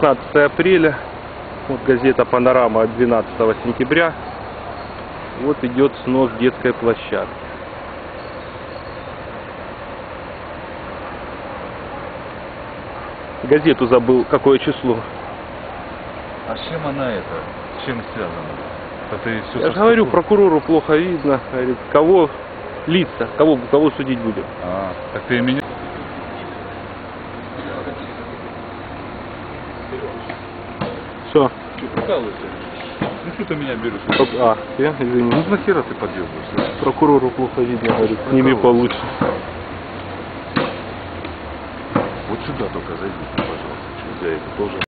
15 апреля, вот газета «Панорама» от 12 сентября, вот идет снос детской площадки. Газету забыл, какое число. А с чем она это? С чем связана? Это все Я же говорю, прокурору плохо видно, говорит, кого лица, кого судить будем. А, так ты и меня... Что? Ты прикалываешься? Ну что ты меня берешь? Я извини. Ну нахера ты подъебываешь? Прокурору плохо видно, говорит, сними получше. Вот сюда только зайди, пожалуйста. Я это тоже...